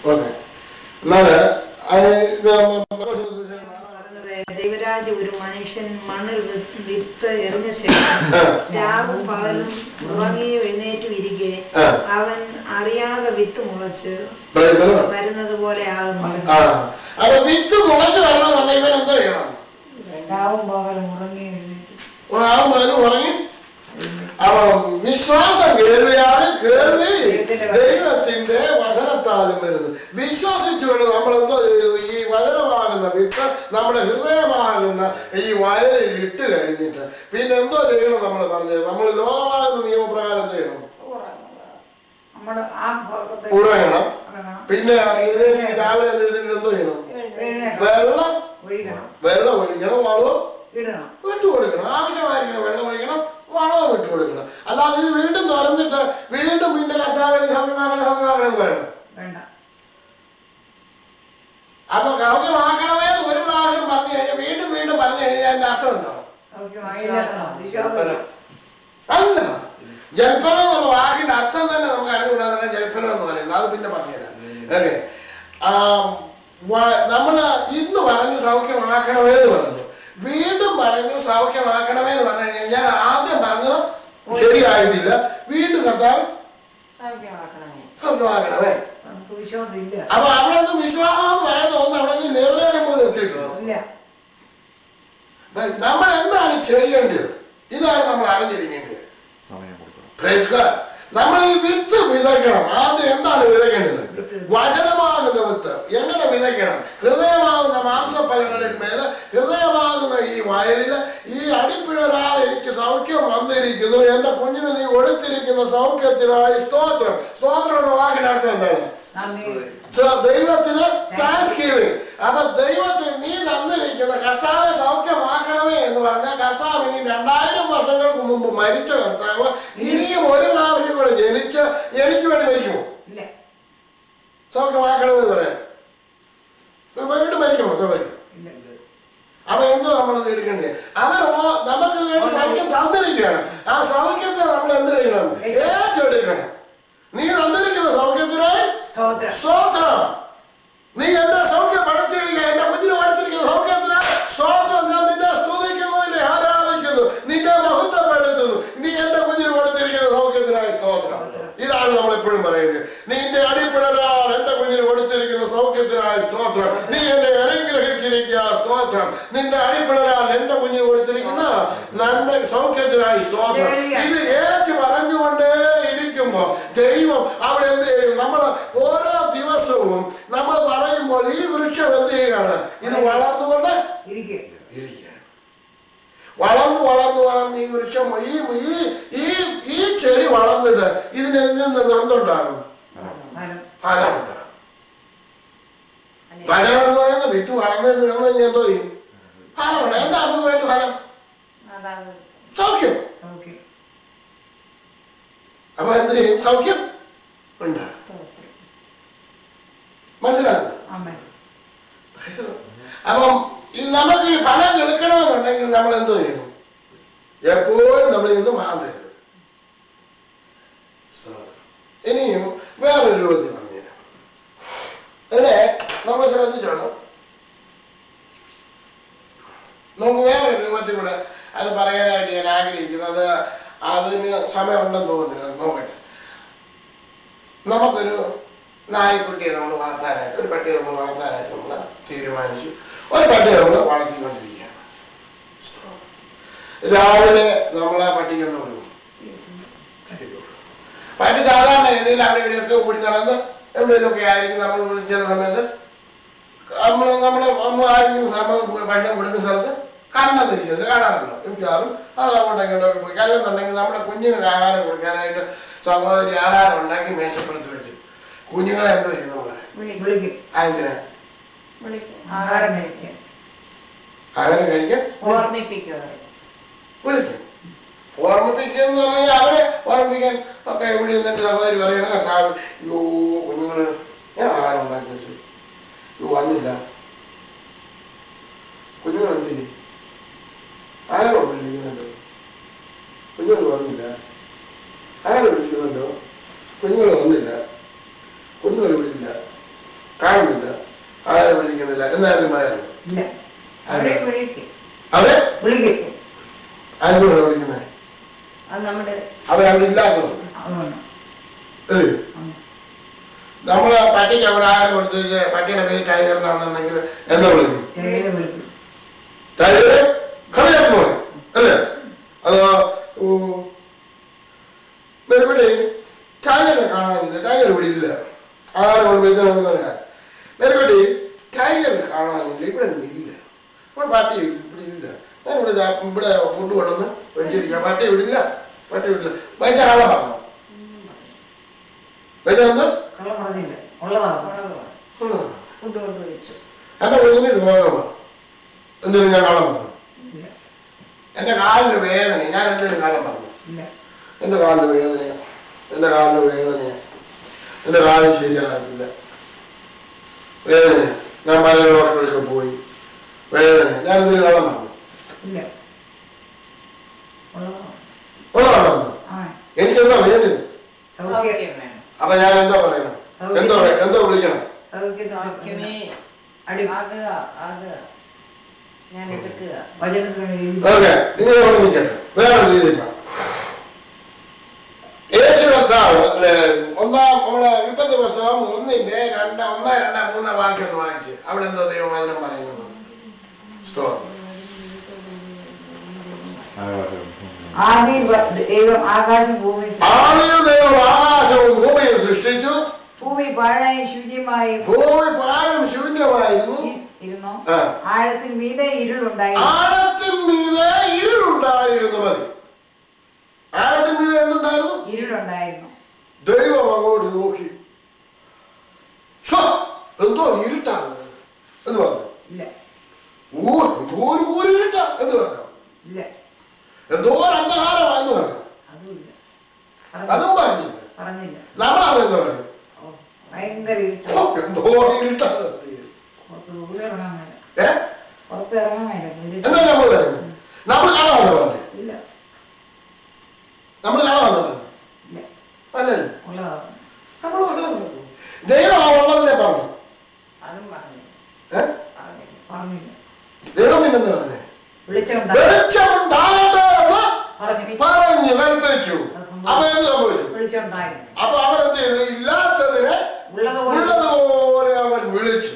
ദൈവരാജ് ഒരു മനുഷ്യൻ മണ്ണിൽ വിത്ത് എറിഞ്ഞ ശേഷം രാവും പകലും ഉറങ്ങിയും എഴുന്നേറ്റും ഇരിക്കെ അവൻ അറിയാതെ വിത്ത് മുളച്ച് വരുന്നത് പോലെ ആകുന്നു. വിത്ത് മുളച്ച് വരണമെന്നുണ്ടെങ്കിൽ ഇവൻ എന്തോ ചെയ്യണം? രാവും പകലും ഉറങ്ങി ഉറങ്ങി. അപ്പം വിശ്വാസം കേൾവിയാണ്, കേൾവി ദൈവത്തിന്റെ വചനത്താലും വരുന്നു. വിശ്വസിച്ചുകൊണ്ട് നമ്മൾ എന്തോ ചെയ്തു? ഈ വചനമാകുന്ന വിത്ത് നമ്മുടെ ഹൃദയമാകുന്ന ഈ വയലിൽ ഇട്ട് കഴിഞ്ഞിട്ട് പിന്നെ എന്തോ ചെയ്യണം? നമ്മൾ പറഞ്ഞത് നമ്മൾ ലോകമാകുന്ന നിയമപ്രകാരം എന്ത് ചെയ്യണം? ഉറങ്ങണം. പിന്നെ രാവിലെ എഴുതിട്ട് എന്തോ ചെയ്യണം? വെള്ളം ഒഴിക്കണം, വളവും വിട്ടുകൊടുക്കണം. ആവശ്യമായിരിക്കണം, വെള്ളം ഒഴിക്കണം, വളവും വിട്ടുകൊടുക്കണം. അല്ലാതെ ഇത് വീണ്ടും തുറന്നിട്ട് വീണ്ടും പിന്നെ കർത്താവിന് സൗഖ്യമാക്കണമെന്ന് പറയണം. അപ്പൊ സൗഖ്യമാക്കണമേ ഒരു പ്രാവശ്യം പറഞ്ഞു കഴിഞ്ഞാൽ വീണ്ടും വീണ്ടും പറഞ്ഞു കഴിഞ്ഞാൽ അതിന്റെ അർത്ഥം എന്താ? അല്ല, ജൽപ്പനം എന്നുള്ള വാക്കിന്റെ അർത്ഥം തന്നെ നമുക്ക് അറിഞ്ഞുകൂടാതെ ജൽപ്പനം എന്ന് പറയുന്നത്. അത് പിന്നെ പറഞ്ഞുതരാം. ഓക്കെ, നമ്മള് ഇന്ന് പറഞ്ഞു സൗഖ്യമാക്കണമെന്ന് പറഞ്ഞു, വീണ്ടും പറഞ്ഞു സൗഖ്യമാക്കണമെന്ന് പറഞ്ഞു കഴിഞ്ഞാൽ ഞാൻ ആദ്യം പറഞ്ഞത് ശരിയായിട്ടില്ല, വീണ്ടും കർത്താവ് സൗഖ്യമാക്കണമേ. അപ്പൊ അവിടെ നിന്ന് വിശ്വാസം എന്ന് പറയുന്ന ഒന്ന് അവിടെ ലേവലേശം പോലും എത്തിയിട്ടില്ല. നമ്മൾ എന്താണ് ചെയ്യേണ്ടത്? ഇതാണ് നമ്മൾ അറിഞ്ഞിരിക്കേണ്ടത്. നമ്മൾ ഈ വിത്ത് വിതയ്ക്കണം. ആദ്യം എന്താണ് വിതയ്ക്കേണ്ടത്? വചനമാകുന്ന വിത്ത്. എങ്ങനെ വിതയ്ക്കണം? ഹൃദയമാകുന്ന മാംസഫലങ്ങളിൽ മേലെ, ഹൃദയമാകുന്ന ഈ വയലില് ഈ അടിപ്പിഴരാൽ എനിക്ക് സൗഖ്യം വന്നിരിക്കുന്നു, എന്റെ കുഞ്ഞിന് നീ കൊടുത്തിരിക്കുന്ന സൗഖ്യത്തിനായി സ്തോത്രം. സ്തോത്രം എന്ന വാക്കിന്റെ അർത്ഥം എന്താണ്? ദൈവത്തിന് താങ്ക്സ് ഗിവിംഗ്. അപ്പൊ ദൈവത്തിന് നീ തന്നിരിക്കുന്ന കർത്താവെ സൗഖ്യമാക്കണമേ എന്ന് പറഞ്ഞാൽ കർത്താവ് ഇനി 2000 വർഷങ്ങൾക്ക് മുമ്പ് മരിച്ച കർത്താവ് ഇനിയും ഒരു പ്രാവശ്യം കൂടെ ജനിച്ച് എനിക്ക് വേണ്ടി മരിക്കുമോ? സൗഖ്യമാക്കണമെന്ന് പറയാൻ വീണ്ടും മരിക്കുമോ? സൗകര്യം. അപ്പൊ എന്തോ നമ്മൾ എടുക്കേണ്ടത്? അവർ നമുക്ക് വേണ്ടി സൗഖ്യം തന്നിരിക്കുകയാണ്. ആ സൗഖ്യത്തെ നമ്മൾ എന്ത് ചെയ്യണം? ഏറ്റെടുക്കണം. നീ തന്നിരിക്കുന്ന സൗഖ്യത്തിനായി സ്തോത്രം. നീ എന്നെ സൗഖ്യപ്പെടുത്തിയിരിക്കുക, എന്റെ കുഞ്ഞിനെ പഠിത്തിരിക്കുന്ന സൗഖ്യത്തിനായി സ്തോത്രം. ഞാൻ നിന്നെ സ്തുതിക്കുന്നു, നിന്നെ ആരാധിക്കുന്നു, നിന്നെ മഹത്വപ്പെടുത്തുന്നു. നീ എന്റെ കുഞ്ഞിന് കൊടുത്തിരിക്കുന്ന സൗഖ്യത്തിനായി സ്തോത്രം. ഇതാണ് നമ്മൾ എപ്പോഴും പറയുന്നത്. നിന്റെ അടിപ്പിണരാൽ എന്റെ കുഞ്ഞിന് കൊടുത്തിരിക്കുന്ന സൗഖ്യത്തിനായി സ്തോത്രം. നീ എന്നെ അനുഗ്രഹിച്ചിരിക്കുക, സ്തോത്രം. നിന്റെ അടിപ്പിണരാൽ എന്റെ കുഞ്ഞിന് കൊടുത്തിരിക്കുന്ന നന്മ സൗഖ്യത്തിനായി സ്തോത്രം. ഇത് ഏറ്റു പറഞ്ഞുകൊണ്ടേ ഇരിക്കുമ്പോ ദൈവം അവിടെ എന്ത് ചെയ്യും? നമ്മൾ ഓരോ ദിവസവും നമ്മൾ പറയുമ്പോൾ ഈ വൃക്ഷം എന്ത് ചെയ്യുകയാണ്? ഇത് വളർന്നുകൊണ്ട് വളർന്ന് വളർന്ന് വളർന്ന് ഈ വൃക്ഷം ഈ ചെടി വളർന്നിട്ട് ഇതിന് നിന്ന് എന്തുണ്ടാകും? ഫലമുണ്ടാകും. ഫലം എന്ന് പറയുന്നത് വിത്ത് വളർന്നിട്ട് കഴിഞ്ഞാൽ എന്തോ ചെയ്യും? ഫലമുണ്ട്. എന്താ അതിന് വേണ്ടി ഫലം? സൗഖ്യം. അപ്പൊ എന്ത് ചെയ്യും? സൗഖ്യം ഉണ്ടാകും. മനസ്സിലാകും? അപ്പം നമുക്ക് ഈ ഫലം കേൾക്കണമെന്നുണ്ടെങ്കിൽ നമ്മൾ എന്തോ ചെയ്യണം? എപ്പോഴും നമ്മൾ ഇന്ന് മാന്തരുത്. ഇനിയും വേറൊരു രൂപത്തിൽ പറഞ്ഞുതരാം. അതിനെ നമ്മൾ ശ്രദ്ധിച്ചോളൂ. നമുക്ക് വേറൊരു രൂപത്തിൽ കൂടെ അത് പറയാനായിട്ട് ഞാൻ ആഗ്രഹിക്കുന്നത്, അതിന് സമയമുണ്ടെന്ന് തോന്നുന്നില്ല. നോക്കട്ടെ. നമുക്കൊരു നായ്ക്കുട്ടിയെ നമ്മൾ വളർത്താനായിട്ട്, ഒരു പട്ടിയെ നമ്മൾ വളർത്താനായിട്ട് നമ്മൾ തീരുമാനിച്ചു. ഒരു പട്ടിയെ നമ്മൾ വളർത്തിക്കൊണ്ടിരിക്കുകയാണ്. രാവിലെ നമ്മൾ ആ പട്ടിക്കൊന്ന് കൊടുക്കും. പട്ടി സാധാരണ രീതിയിൽ അവിടെ ഇവിടെയൊക്കെ ഓടി നടന്ന് എവിടെയൊക്കെ ആയിരിക്കും. നമ്മൾ വിളിച്ചിരുന്ന സമയത്ത് നമ്മൾ ആയിരിക്കുന്ന സമയം ഭക്ഷണം കൊടുക്കുന്ന സ്ഥലത്ത് കണ്ടെന്നിരിക്കുന്നത് കാണാറുണ്ടോ? മിക്കവാറും അത് അങ്ങോട്ടെങ്കിലൊക്കെ പോയി. അല്ലെന്നുണ്ടെങ്കിൽ നമ്മുടെ കുഞ്ഞുങ്ങൾക്ക് ആഹാരം കൊടുക്കാനായിട്ട് സഹോദരി ആഹാരം ഉണ്ടാക്കി മേശപ്പുറത്ത് വെച്ചു. കുഞ്ഞുങ്ങളെ എന്തോ ചെയ്യും? നമ്മളെ അതിന് ആഹാരം കഴിക്കാൻ ഓർമ്മിപ്പിക്കുക. വിളിക്കും. ഓർമ്മിപ്പിക്കുക എന്ന് പറഞ്ഞാൽ അവരെ ഓർമ്മിപ്പിക്കാൻ ഒക്കെ എവിടെ നിന്നിട്ട് സഹോദരി പറയണ കർത്താവ്, യോ കുഞ്ഞുങ്ങള് ഞാൻ ആഹാരം ഉണ്ടാക്കി വെച്ചു, യോ വന്നില്ല. കുഞ്ഞുങ്ങൾ എന്ത് ചെയ്യും? ആരോ വിളിക്കുന്നുണ്ടോ? കുഞ്ഞുങ്ങൾ വന്നില്ല. ആരോ വിളിക്കുന്നുണ്ടോ? കുഞ്ഞുങ്ങൾ വന്നില്ല. കുഞ്ഞുങ്ങൾ വിളിക്കില്ല. പറയുന്നില്ല. എന്തായാലും പറയാനുള്ളൂ. അവരെ വിളിക്കും. അവരെ വിളിക്കും. എന്തുകൊണ്ട് വിളിക്കുന്നത്? അവരവിടെ ഇല്ലാത്തത് അല്ലേ? നമ്മള് പട്ടിക്ക് അവിടെ ആഹാരം കൊടുത്തിട്ട് പട്ടിയുടെ പേര് ടൈഗർ എന്നാണെന്നുണ്ടെങ്കിൽ എന്താ വിളിക്കും? ടൈഗർ കളിയാണെന്ന് പറയും അല്ലേ? അതോ ഇവിടെ ടൈഗറിനെ കാണാനില്ല, ടൈഗർ ഇവിടെ ഇല്ല, ആഹാരം കൊണ്ട് വെച്ചെന്ന് പറയാൻ മെരുപടി ടൈഗറിനെ കാണാനില്ല, ഇവിടെ ഇല്ല, ഇവിടെ പട്ടി ഇവിടെ ഇല്ല, ഞാൻ ഇവിടെ ഫുഡ് കൊണ്ടുവന്ന് വെച്ചിരിക്കാം, പട്ടി ഇവിടെ ഇല്ല, പട്ടി വിടില്ല. വൈദ്യ കള്ളം പറഞ്ഞു. വൈദ്യ എന്താ എന്റെ കുഞ്ഞിന് രോഗമാണ്, എന്തെങ്കിലും ഞാൻ കള്ളം പറഞ്ഞു? എന്റെ കാലിന് വേദന, ഞാൻ എന്തെങ്കിലും കള്ളം പറഞ്ഞു? എന്റെ കാലിന് വേദനയാണ്, എന്റെ കാലിന് വേദനയാണ്, എന്റെ കാലിന് ശരിയാകില്ല, വേദന, ഞാൻ പല ഡോക്ടറിലൊക്കെ പോയി, വേദന, ഞാൻ എന്തെങ്കിലും കള്ളം പറഞ്ഞു? ഉള്ളതാണോ? എനിക്കെന്താ വേണ്ടത്? അപ്പൊ ഞാൻ എന്താ പറയണം? എന്തോ വിളിക്കണം? ഓക്കെ, നിങ്ങൾ നിൽക്കട്ടെ. വേറൊരു രീതി യേശു കർത്താവ് നമ്മുടെ വിപത്ത് പുസ്തകം 1:1-2-3 വാക്യം ഒന്ന് വായിച്ച് അവിടെ എന്തോ ദൈവവചനം പറയുന്നത്? ആകാശവും ഭൂമിയും സൃഷ്ടിച്ചു. ഭൂമി പാഴായി ശൂന്യമായിരുന്നു. ആഴത്തിൽ മീതെ ഇരുളുണ്ടായിരുന്നു. മതി. ആഴത്തിൽ മീതെ എന്തുണ്ടായിരുന്നു? ഇരുളുണ്ടായിരുന്നു. ദൈവം അങ്ങോട്ട് നോക്കി, എന്തോ ഇരുട്ടാണ് എന്ന് പറഞ്ഞു. ഇരുട്ട എന്ന് പറഞ്ഞു. എന്തോ അന്ധകാരമാണെന്ന് പറഞ്ഞു. അതും പറഞ്ഞില്ല. നമ്മളാണ് എന്താ പറയുന്നത്? എന്തോ ഇരുട്ടാണ്. എന്താ നമ്മൾ പറയുന്നത്? നമ്മൾ കാണാമെന്ന് പറഞ്ഞു. നമ്മൾ കാണാമെന്ന് പറഞ്ഞു. അല്ലല്ലോ, നമ്മൾ ദൈവം ആ ഉള്ളതിനെ പറഞ്ഞു. ദൈവം പിന്നെന്താ പറഞ്ഞേ? വെളിച്ചമുണ്ടാകട്ടെ എന്ന് പറഞ്ഞു കൽപ്പിച്ചു. അപ്പൊ എന്ത് സംഭവിച്ചു? അപ്പൊ അവൻ എന്ത് ചെയ്തു? ഇല്ലാത്തതിനെ ഉള്ളതുപോലെ അവൻ വിളിച്ചു.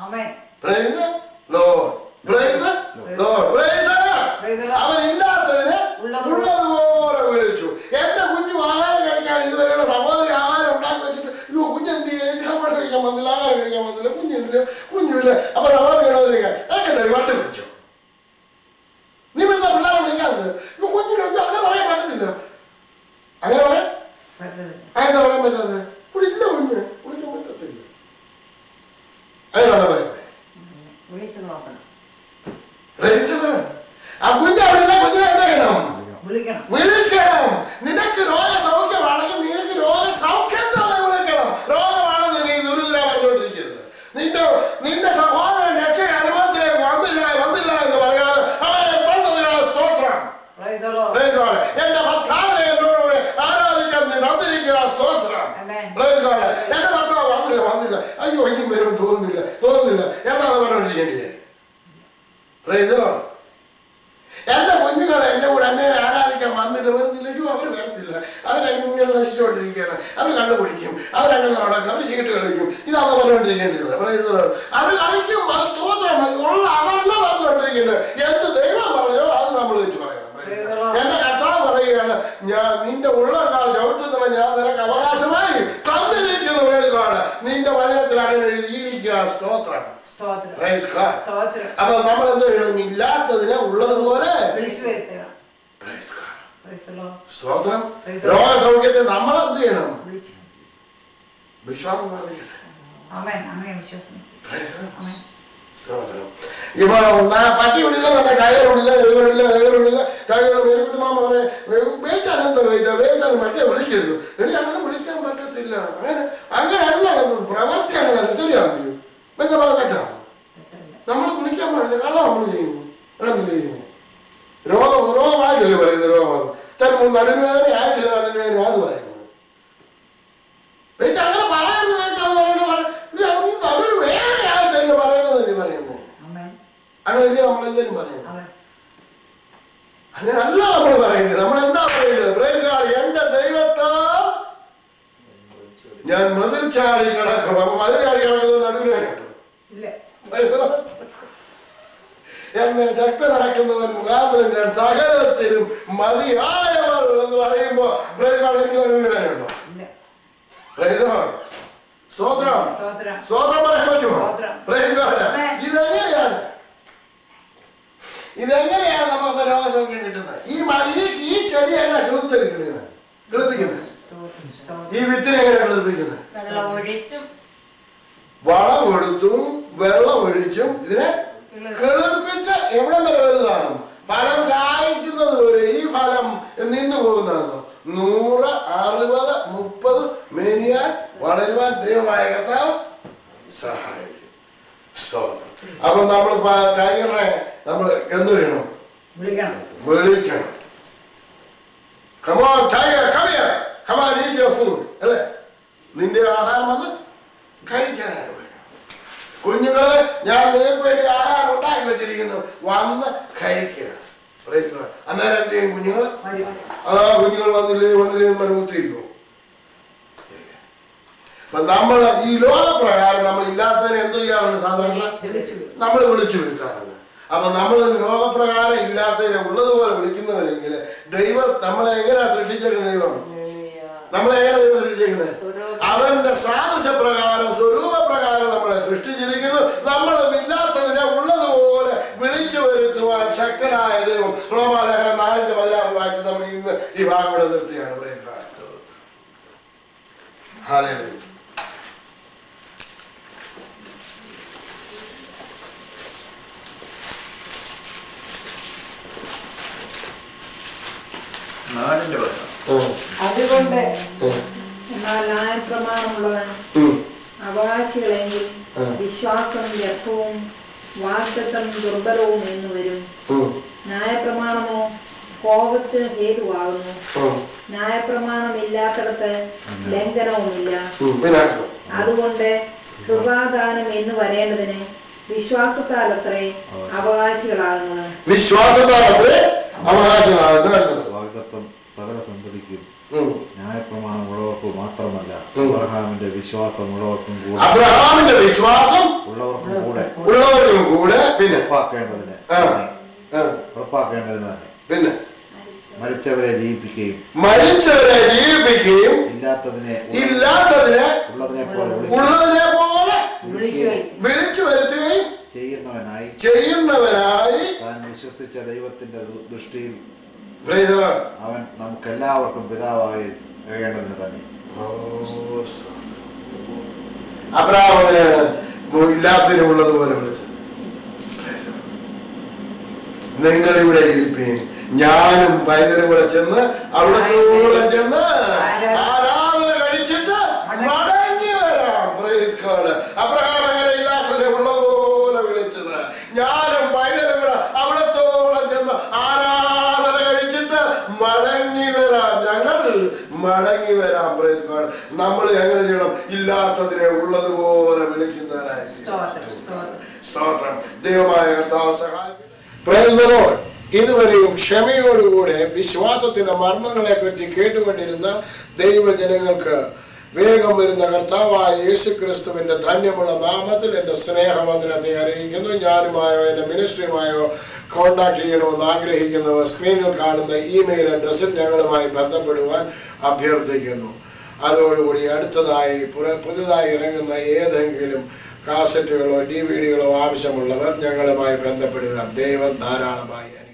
അവൻ ഇല്ലാത്തതിനെ ഉള്ളതുപോലെ വിളിച്ചു. എന്റെ കുഞ്ഞു ആഹാരം കഴിക്കാൻ ഇതുവരെയുള്ള സഹോദരി ആഹാരം ഉണ്ടാക്കി വെച്ചിട്ട് കുഞ്ഞെന്ത് കഴിക്കാൻ വന്നില്ല, ആഹാരം കഴിക്കാൻ വന്നില്ല, കുഞ്ഞില്ല. അപ്പൊ സഹോദരി എനിക്കെന്താ വട്ടം പിടിച്ചോ? നീ എന്താ പിള്ളേരെ വിളിക്കാത്തത്? ഇപ്പൊ കുഞ്ഞിനൊക്കെ അങ്ങനെ പറയാൻ പറ്റത്തില്ല. അങ്ങനെ പറയാൻ അതെന്താ പറയാൻ പറ്റാതെ? ഇവിടെ ഇല്ല, കുഞ്ഞ് വിളിക്കാൻ പറ്റത്തില്ല. അതിനാണ് പറയുന്നത്. ആ കുഞ്ഞ് അവിടെ ഇല്ല, കുഞ്ഞിനെ എന്താ ചെയ്യണം? വിളിക്കണം. നിനക്ക് രോഗസൗഖ്യമാണെങ്കിൽ നിനക്ക് രോഗസൗഖ്യത്തോടെ വിളിക്കണം. രോഗമാണെന്ന് നീ ദുരിതര പറഞ്ഞുകൊണ്ടിരിക്കരുത്. നിന്റെ സഹോദരൻ രക്ഷ അനുഭവത്തിലേക്ക് വന്നില്ല എന്ന് പറയാതെ അവരെ തന്നതിനാണ് സ്തോത്രം. എന്റെ ഭർത്താവിനെ എന്നോട് ആരാധിക്കാൻ നീ തന്നിരിക്കുക, സ്തോത്രം. എന്റെ ഭർത്താവ് വന്നില്ല, അയ്യോ ഇനിയും വരുമെന്ന് തോന്നുന്നില്ല എന്നാണ് പറഞ്ഞുകൊണ്ടിരിക്കേണ്ടത്. എന്റെ കുഞ്ഞുങ്ങളെ എന്റെ കൂടെ എന്നെ ആരാധിക്കാൻ വരുന്നില്ല, അവർ വരത്തില്ല, അവരങ്ങനെ നശിച്ചുകൊണ്ടിരിക്കുകയാണ്, അവർ കണ്ടുപിടിക്കും, അവരങ്ങനെ നടക്കും, അവർ ചീട്ട് കളിക്കും, ഇതാണ് പറഞ്ഞുകൊണ്ടിരിക്കേണ്ടത്. അവർ കളിക്കും, സ്തോത്രം ഉള്ള അതല്ല പറഞ്ഞുകൊണ്ടിരിക്കുന്നത്. എന്ത് ദൈവം പറഞ്ഞോ അത് നമ്മൾ വെച്ച് പറയണം. എന്റെ കർത്താവ് പറയുകയാണ്, ഞാൻ നിന്റെ ഉള്ളക്കാൽ ചവിട്ടുന്നുള്ള ഞാൻ നിനക്ക് അവകാശമായി തന്നിരിക്കുന്നു. നിന്റെ വചനത്തിൽ അങ്ങനെ എഴുതിയിരിക്കുക, സ്തോത്രം. അപ്പൊ നമ്മൾ എന്ത് ചെയ്യണം? ഇല്ലാത്തതിനെ ഉള്ളതുപോലെ സ്തോത്രം. രോഗസൗഖ്യത്തെ നമ്മൾ എന്ത് ചെയ്യണം? വിശ്വാസം ഇപ്പൊ പട്ടി വിടില്ല, ടയർ വിടില്ല, ടയർ മാമ പറയാൻ എന്താ വേച്ചാലും പട്ടിയെ വിളിക്കരുത്. അങ്ങനെ വിളിക്കാൻ പറ്റത്തില്ല. അങ്ങനെയല്ല പ്രവർത്തി, അങ്ങനെയല്ല. ശരിയാണോ? എന്താ പറഞ്ഞ തെറ്റാണ്? നമ്മൾ വിളിക്കാൻ പാടില്ല, കള്ളം നമ്മൾ ചെയ്യുന്നു. രോഗമായിട്ടല്ലേ പറയുന്നത്? രോഗമാണ് നടുവേദന ആയിട്ടില്ല, നടുവേദന അത് പറയുന്നത്. അങ്ങനെ പറയുന്നത് നടുവേദന ആയിട്ടല്ലേ പറയുന്നത്. നമ്മളെല്ലാരും പറയുന്നത്. അങ്ങനല്ല നമ്മൾ പറയുന്നത്. നമ്മൾ എന്താ പറയുന്നത്? എന്റെ ദൈവത്താൽ ഞാൻ മതിൽ ചാടി കിടക്കണം. അപ്പൊ മതിൽ ചാടി കിടക്കുന്നത് നടുവിനായിട്ടോ? എന്നെ ശക്തനാക്കുന്നവൻ മുഖാന്തരം ഞാൻ സകലത്തിലും മതിയായവൾ എന്ന് പറയുമ്പോ എനിക്ക് നടുവിനായിട്ടോ? സ്തോത്രം സ്തോത്രം പറയാൻ പറ്റുമോ? ഇതെങ്ങനെയാണ് നമുക്ക് രോഗസൗഖ്യം കിട്ടുന്നത്? ഈ ചെടി എങ്ങനെ കിളിർത്തെടുക്കുന്നത്? കിളിപ്പിക്കുന്നത് ഈ വിത്തിനെ എങ്ങനെ കിളിപ്പിക്കുന്നത്? വളം കൊടുത്തും വെള്ളം ഒഴിച്ചും ഇതിനെ കിളിർപ്പിച്ച് എവിടെ വരെ വലുതാണ്? ഫലം കായ്ക്കുന്നത് വരെ ഈ ഫലം നിന്നു പോകുന്നതാണോ? 100, 60, 30 മേനിയാൽ വളരുവാൻ ദൈവമായ കർത്താവ് സഹായിക്കും. അപ്പൊ നമ്മൾ ടൈഗറിനെ നമ്മൾ എന്ത് ചെയ്യണം? വിളിക്കണം. Come on, tiger, come here. Come on, eat your food. അല്ലേ? നിന്റെ ആഹാരം വന്ന് കഴിക്കാനാണ്. കുഞ്ഞുങ്ങളെ, ഞാൻ നിങ്ങൾക്ക് വേണ്ടി ആഹാരം ഉണ്ടാക്കി വെച്ചിരിക്കുന്നു, വന്ന് കഴിക്കുക. അന്നേരം എന്ത് ചെയ്യും കുഞ്ഞുങ്ങൾ? കുഞ്ഞുങ്ങൾ വന്നില്ലേ മരുത്തിരിക്കും. നമ്മൾ ഈ ലോകപ്രകാരം നമ്മൾ ഇല്ലാത്തതിനെ എന്ത് ചെയ്യാറുണ്ട്? സാധാരണ നമ്മൾ വിളിച്ചു വരുത്താറുണ്ട്. അപ്പൊ നമ്മൾ ലോകപ്രകാരം ഇല്ലാത്തതിനെ ഉള്ളതുപോലെ വിളിക്കുന്നവരെങ്കിൽ ദൈവം നമ്മളെ എങ്ങനെയാ സൃഷ്ടിച്ചേക്കുന്നത്? ദൈവം നമ്മളെ എങ്ങനെ ദൈവം സൃഷ്ടിച്ചേക്കുന്നത്? അവന്റെ സാദൃശ്യപ്രകാരം സ്വരൂപപ്രകാരം നമ്മളെ സൃഷ്ടിച്ചിരിക്കുന്നു. നമ്മൾ ഇല്ലാത്തതിനെ ഉള്ളതുപോലെ വിളിച്ചു വരുത്തുവാൻ ശക്തനായ ദൈവം. റോമാലേഖനം 4:16 വായിച്ച് നമ്മൾ ഇന്ന് ഈ ഭാഗം ഇവിടെ നിർത്തിയാണ്. ഹല്ലേലൂയ. അതുകൊണ്ട് എന്നാൽ ന്യായപ്രമാണമുള്ളവൻ അവകാശികളെങ്കിൽ വിശ്വാസം വ്യർത്ഥവും വാഗ്ദത്തം ദുർബലവും എന്ന് വരും. ന്യായപ്രമാണമോ കോപത്തിന് ഹേതുവാകുന്നു. ന്യായപ്രമാണം ഇല്ലാത്തടത്ത് ലംഘനവുമില്ല. അതുകൊണ്ട് കൃപാദാനം എന്ന് വരേണ്ടതിന് വിശ്വാസത്താലത്രേ അവകാശികളാകുന്നത്. വിശ്വാസത്താലത്രേ അവകാശികളാകുന്നത്. സകല സന്തതിക്കും ന്യായപ്രമാണം ഉള്ളവർക്ക് മാത്രമല്ല, അബ്രഹാമിന്റെ വിശ്വാസം ഉള്ളവർക്കും കൂടെ ഉള്ളവർക്കും കൂടെ പിന്നെ ഉറപ്പാക്കേണ്ടതിന് പിന്നെ മരിച്ചവരെ ജീവിപ്പിക്കുകയും ഇല്ലാത്തതിനെ ഉള്ളതിനെ പോലെ വിളിച്ചു വരുത്തുകയും ചെയ്യുന്നവനായി താൻ വിശ്വസിച്ച ദൈവത്തിന്റെ ദൃഷ്ടിയിൽ അവൻ നമുക്ക് എല്ലാവർക്കും പിതാവായി കഴിയേണ്ടതിന് തന്നെ. അബ്രഹാമിനെയാണ് ഇല്ലാത്തതിനെ ഉള്ളതുപോലെ വിളിച്ചത്. നിങ്ങൾ ഇവിടെ ഇരിപ്പീൻ, ഞാനും പൈതലും കൂടെ ചെന്ന് അവിടത്തോടെ ചെന്ന് ആരാധന കഴിച്ചിട്ട് മടങ്ങി വരാം. അബ്രഹാം അങ്ങനെ ഇല്ലാത്തതിനെ ഉള്ളതുപോലെ വിളിച്ചത്. ഞാനും പൈതലും കൂടെ അവിടത്തോളം ചെന്ന് ആരാധന കഴിച്ചിട്ട് മടങ്ങി വരാം. ഞങ്ങൾ മടങ്ങി വരാം. നമ്മൾ എങ്ങനെ ചെയ്യണം? ഇല്ലാത്തതിനെ ഉള്ളതുപോലെ വിളിക്കുന്നവരായി. സ്തോത്രം. ദൈവമായ കർത്താവ് സഹായിക്കും. Praise the lord. ഇതുവരെയും ക്ഷമയോടുകൂടെ വിശ്വാസത്തിന്റെ മർമ്മങ്ങളെ പറ്റി കേട്ടുകൊണ്ടിരുന്ന ദൈവജനങ്ങൾക്ക് വേഗം വരുന്ന കർത്താവായ യേശുക്രിസ്തുവിന്റെ ധന്യമുള്ള നാമത്തിൽ എൻ്റെ സ്നേഹവന്ദനത്തെ അറിയിക്കുന്നു. ഞാനുമായോ എൻ്റെ മിനിസ്ട്രിയുമായോ കോൺടാക്ട് ചെയ്യണമെന്ന് ആഗ്രഹിക്കുന്നവർ സ്ക്രീനിൽ കാണുന്ന ഇമെയിൽ അഡ്രസ്സിൽ ഞങ്ങളുമായി ബന്ധപ്പെടുവാൻ അഭ്യർത്ഥിക്കുന്നു. അതോടുകൂടി അടുത്തതായി പുതുതായി ഇറങ്ങുന്ന ഏതെങ്കിലും കാസറ്റുകളോ DVD കളോ ആവശ്യമുള്ളവർ ഞങ്ങളുമായി ബന്ധപ്പെടുക. ദൈവം ധാരാളമായി